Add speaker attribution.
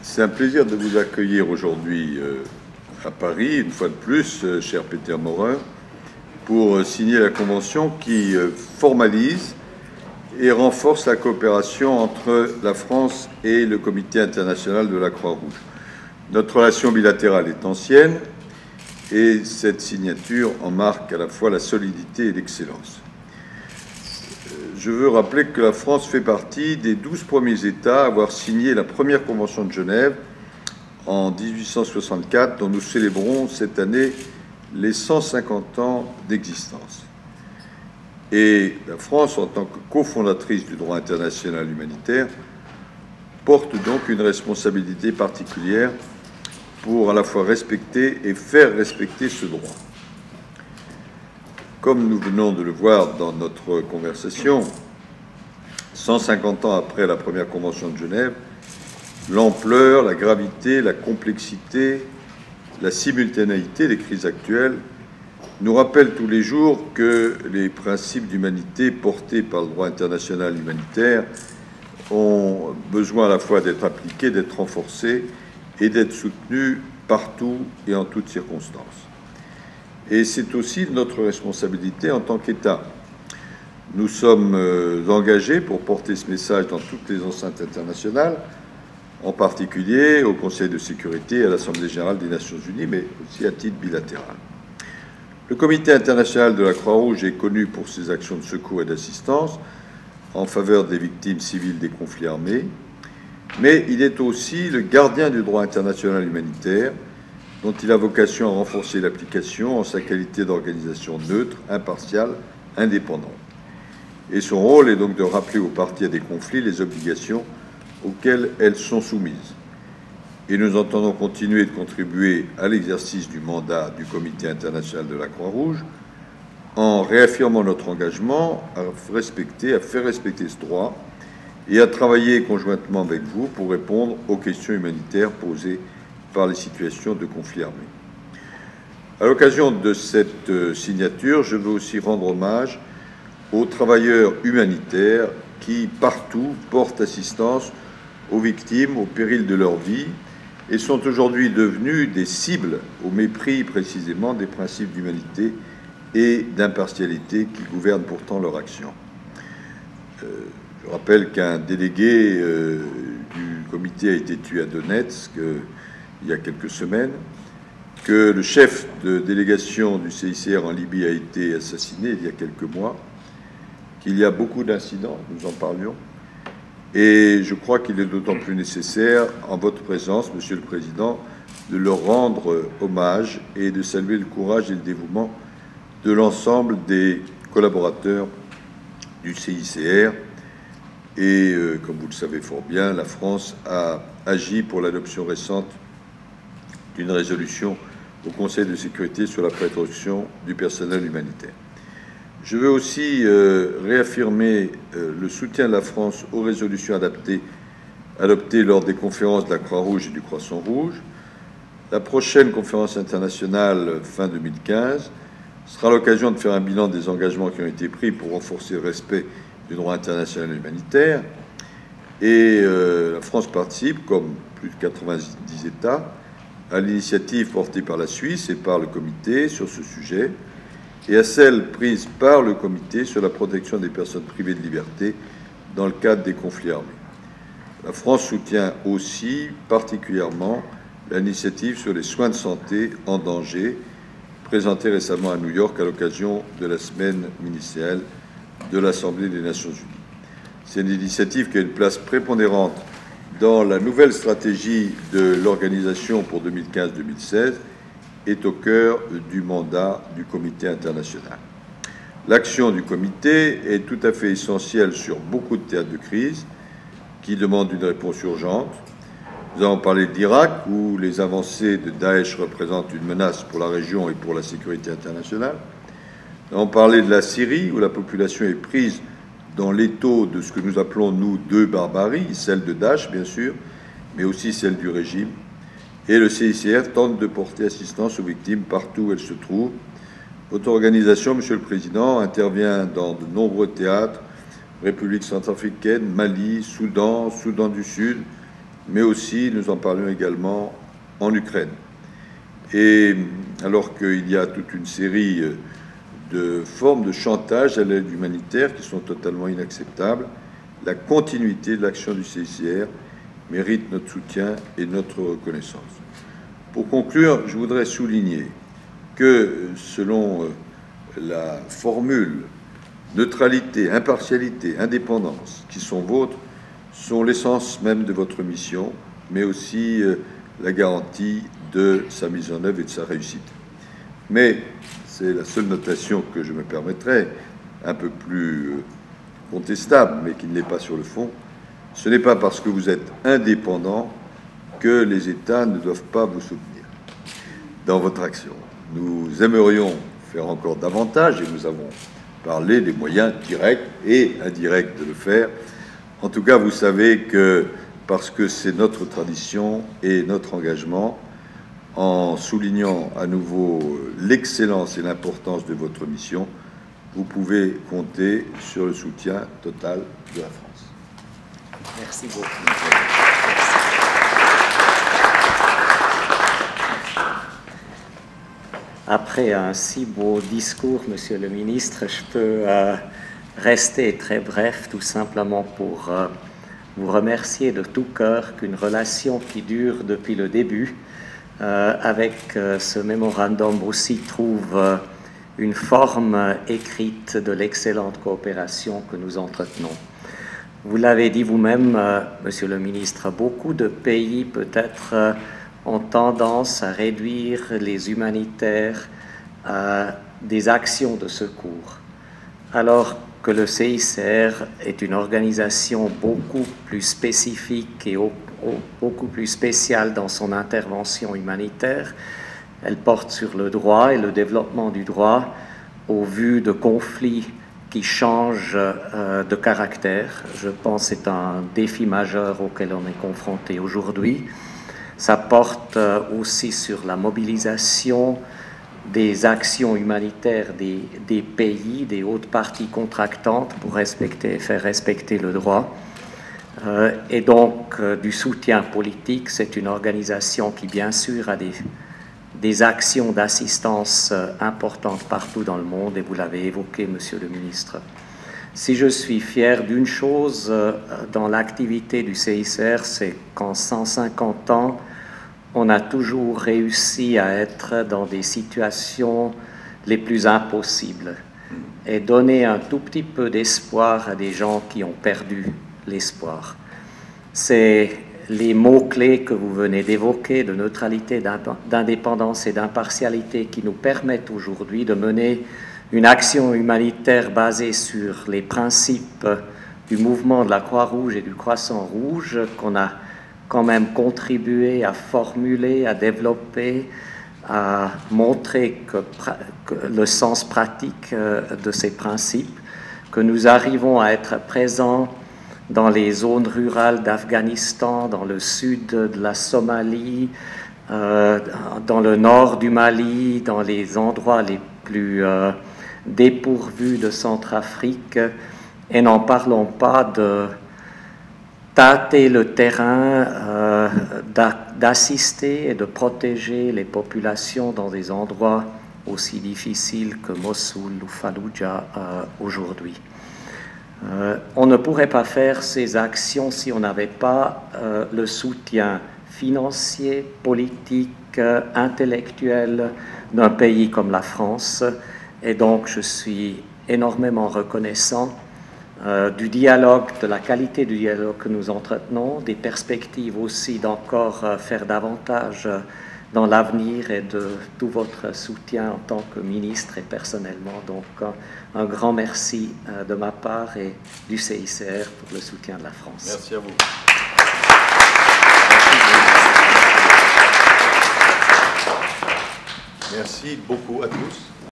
Speaker 1: C'est un plaisir de vous accueillir aujourd'hui à Paris, une fois de plus, cher Peter Maurin, pour signer la convention qui formalise et renforce la coopération entre la France et le Comité international de la Croix-Rouge. Notre relation bilatérale est ancienne et cette signature en marque à la fois la solidité et l'excellence. Je veux rappeler que la France fait partie des 12 premiers États à avoir signé la première Convention de Genève en 1864, dont nous célébrons cette année les 150 ans d'existence. Et la France, en tant que cofondatrice du droit international humanitaire, porte donc une responsabilité particulière pour à la fois respecter et faire respecter ce droit. Comme nous venons de le voir dans notre conversation, 150 ans après la première Convention de Genève, l'ampleur, la gravité, la complexité, la simultanéité des crises actuelles nous rappellent tous les jours que les principes d'humanité portés par le droit international humanitaire ont besoin à la fois d'être appliqués, d'être renforcés et d'être soutenus partout et en toutes circonstances. Et c'est aussi notre responsabilité en tant qu'État. Nous sommes engagés pour porter ce message dans toutes les enceintes internationales, en particulier au Conseil de sécurité et à l'Assemblée générale des Nations unies, mais aussi à titre bilatéral. Le Comité international de la Croix-Rouge est connu pour ses actions de secours et d'assistance en faveur des victimes civiles des conflits armés, mais il est aussi le gardien du droit international humanitaire, dont il a vocation à renforcer l'application en sa qualité d'organisation neutre, impartiale, indépendante. Et son rôle est donc de rappeler aux parties à des conflits les obligations auxquelles elles sont soumises. Et nous entendons continuer de contribuer à l'exercice du mandat du Comité international de la Croix-Rouge en réaffirmant notre engagement à faire respecter ce droit et à travailler conjointement avec vous pour répondre aux questions humanitaires posées par les situations de conflit armé. À l'occasion de cette signature, je veux aussi rendre hommage aux travailleurs humanitaires qui, partout, portent assistance aux victimes au péril de leur vie et sont aujourd'hui devenus des cibles au mépris précisément des principes d'humanité et d'impartialité qui gouvernent pourtant leur action. Je rappelle qu'un délégué du comité a été tué à Donetsk il y a quelques semaines, que le chef de délégation du CICR en Libye a été assassiné il y a quelques mois, qu'il y a beaucoup d'incidents, nous en parlions, et je crois qu'il est d'autant plus nécessaire, en votre présence, Monsieur le Président, de leur rendre hommage et de saluer le courage et le dévouement de l'ensemble des collaborateurs du CICR. Et comme vous le savez fort bien, la France a agi pour l'adoption récente d'une résolution au Conseil de sécurité sur la protection du personnel humanitaire. Je veux aussi réaffirmer le soutien de la France aux résolutions adoptées lors des conférences de la Croix-Rouge et du Croissant-Rouge. La prochaine conférence internationale, fin 2015, sera l'occasion de faire un bilan des engagements qui ont été pris pour renforcer le respect du droit international humanitaire. Et la France participe, comme plus de 90 États, à l'initiative portée par la Suisse et par le Comité sur ce sujet, et à celle prise par le Comité sur la protection des personnes privées de liberté dans le cadre des conflits armés. La France soutient aussi particulièrement l'initiative sur les soins de santé en danger, présentée récemment à New York à l'occasion de la semaine ministérielle de l'Assemblée des Nations Unies. C'est une initiative qui a une place prépondérante dans la nouvelle stratégie de l'organisation pour 2015-2016 est au cœur du mandat du Comité international. L'action du Comité est tout à fait essentielle sur beaucoup de théâtres de crise qui demandent une réponse urgente. Nous avons parlé de l'Irak, où les avancées de Daesh représentent une menace pour la région et pour la sécurité internationale. Nous avons parlé de la Syrie, où la population est prise dans l'étau de ce que nous appelons, nous, deux barbaries, celle de Daesh, bien sûr, mais aussi celle du régime. Et le CICR tente de porter assistance aux victimes partout où elles se trouvent. Votre organisation, Monsieur le Président, intervient dans de nombreux théâtres, République centrafricaine, Mali, Soudan, Soudan du Sud, mais aussi, nous en parlions également, en Ukraine. Et alors qu'il y a toute une série de formes de chantage à l'aide humanitaire qui sont totalement inacceptables, la continuité de l'action du CICR mérite notre soutien et notre reconnaissance. Pour conclure, je voudrais souligner que selon la formule neutralité, impartialité, indépendance qui sont vôtres, sont l'essence même de votre mission, mais aussi la garantie de sa mise en œuvre et de sa réussite. Mais c'est la seule notation que je me permettrai, un peu plus contestable, mais qui ne l'est pas sur le fond. Ce n'est pas parce que vous êtes indépendant que les États ne doivent pas vous soutenir dans votre action. Nous aimerions faire encore davantage, et nous avons parlé des moyens directs et indirects de le faire. En tout cas, vous savez que, parce que c'est notre tradition et notre engagement, en soulignant à nouveau l'excellence et l'importance de votre mission, vous pouvez compter sur le soutien total de la France.
Speaker 2: Merci beaucoup. Après un si beau discours, Monsieur le Ministre, je peux rester très bref, tout simplement pour vous remercier de tout cœur qu'une relation qui dure depuis le début, avec ce mémorandum aussi trouve une forme écrite de l'excellente coopération que nous entretenons. Vous l'avez dit vous-même, Monsieur le Ministre, beaucoup de pays peut-être ont tendance à réduire les humanitaires à des actions de secours, alors que le CICR est une organisation beaucoup plus spécifique et beaucoup plus spéciale dans son intervention humanitaire. Elle porte sur le droit et le développement du droit au vu de conflits qui changent de caractère. Je pense que c'est un défi majeur auquel on est confronté aujourd'hui. Ça porte aussi sur la mobilisation des actions humanitaires des pays, des hautes parties contractantes pour respecter et faire respecter le droit. Et donc du soutien politique. C'est une organisation qui, bien sûr, a des actions d'assistance importantes partout dans le monde, et vous l'avez évoqué, Monsieur le Ministre. Si je suis fier d'une chose dans l'activité du CICR, c'est qu'en 150 ans, on a toujours réussi à être dans des situations les plus impossibles et donner un tout petit peu d'espoir à des gens qui ont perdu l'espoir. C'est les mots-clés que vous venez d'évoquer, de neutralité, d'indépendance et d'impartialité, qui nous permettent aujourd'hui de mener une action humanitaire basée sur les principes du mouvement de la Croix-Rouge et du Croissant-Rouge, qu'on a quand même contribué à formuler, à développer, à montrer que le sens pratique de ces principes, que nous arrivons à être présents dans les zones rurales d'Afghanistan, dans le sud de la Somalie, dans le nord du Mali, dans les endroits les plus dépourvus de Centrafrique, et n'en parlons pas de tâter le terrain, d'assister et de protéger les populations dans des endroits aussi difficiles que Mossoul ou Fallujah aujourd'hui. On ne pourrait pas faire ces actions si on n'avait pas le soutien financier, politique, intellectuel d'un pays comme la France. Et donc je suis énormément reconnaissant du dialogue, de la qualité du dialogue que nous entretenons, des perspectives aussi d'encore faire davantage dans l'avenir, et de tout votre soutien en tant que ministre et personnellement. Donc un grand merci de ma part et du CICR pour le soutien de la France.
Speaker 1: Merci à vous. Merci beaucoup à tous.